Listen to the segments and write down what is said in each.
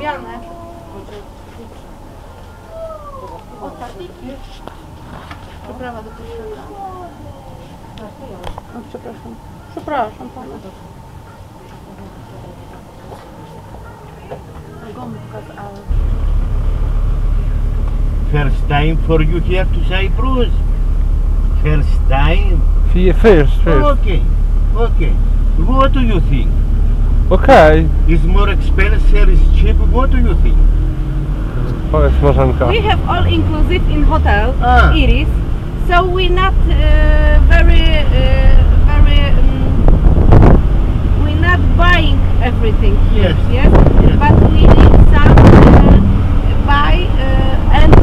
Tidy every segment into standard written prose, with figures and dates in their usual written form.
Zmianę. Ostatniki. Przyprawa do koszulka. O, przepraszam. Przepraszam pana. Gąbka z Alp. First time for you here to Cyprus. First time. First. Okay. What do you think? Okay. Is more expensive? Is cheap? What do you think? Powiedz Marzenka. We have all inclusive in hotel, Ah. Iris. So we not we're not buying everything here, Yes. Yes. but we need some buy and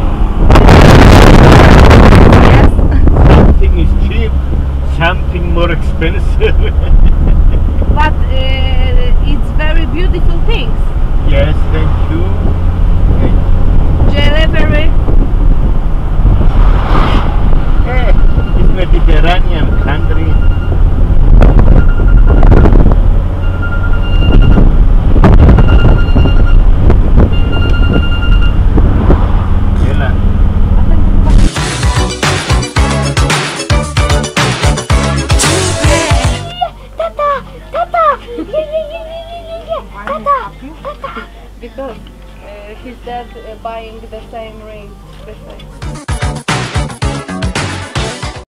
yes. Something is cheap, something more expensive. But it's very beautiful things. Yes, thank you. Very It's Mediterranean country. Ela. because his dad buying the same ring, the same.